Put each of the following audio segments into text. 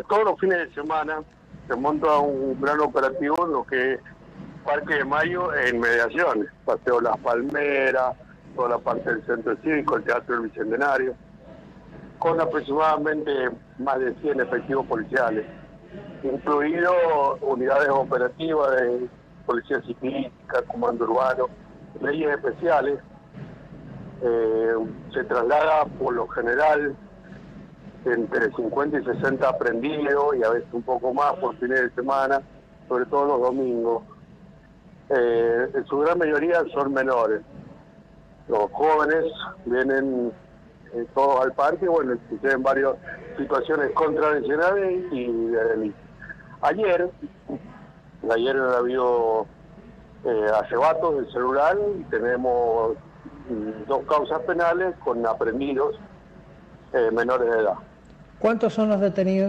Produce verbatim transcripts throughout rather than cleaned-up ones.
todos los fines de semana se monta un gran operativo en lo que es Parque de Mayo e inmediaciones, Paseo Las Palmeras, toda la parte del Centro Cívico, el Teatro del Bicentenario, con aproximadamente más de cien efectivos policiales, incluidos unidades operativas de Policía Ciclística, Comando Urbano, leyes especiales. Eh, se traslada por lo general entre cincuenta y sesenta aprendidos y a veces un poco más por fines de semana, sobre todo los domingos. Eh, en su gran mayoría son menores. Los jóvenes vienen eh, todos al parque, bueno, suceden varias situaciones contravencionales y de delito. Ayer, ayer ha habido eh, arrebatos del celular y tenemos mm, dos causas penales con aprendidos eh, menores de edad. ¿Cuántos son los detenidos?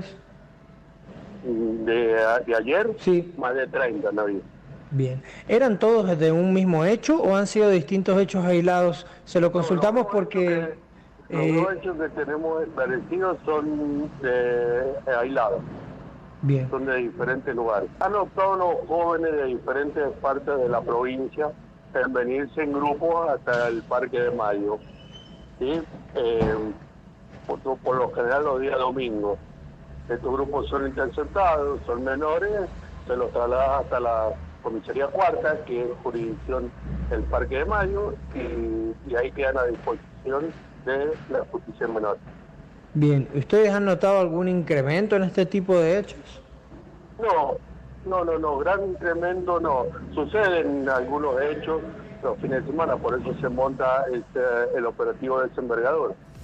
De, de ayer, sí. Más de treinta no había. Bien. ¿Eran todos de un mismo hecho o han sido distintos hechos aislados? Se lo consultamos no, porque... Que, eh, los dos hechos que tenemos esclarecidos son de, eh, aislados. Bien. Son de diferentes lugares. Han optado los jóvenes de diferentes partes de la provincia en venirse en grupos hasta el Parque de Mayo. ¿Sí? Eh, por, por lo general los días domingos. Estos grupos son interceptados, son menores, se los traslada hasta la Comisaría Cuarta, que es jurisdicción del Parque de Mayo, y, y ahí quedan a disposición de la justicia menor. Bien, ¿ustedes han notado algún incremento en este tipo de hechos? No, no, no, no, gran incremento no. Suceden algunos hechos los fines de semana, por eso se monta este, el operativo de desembargador.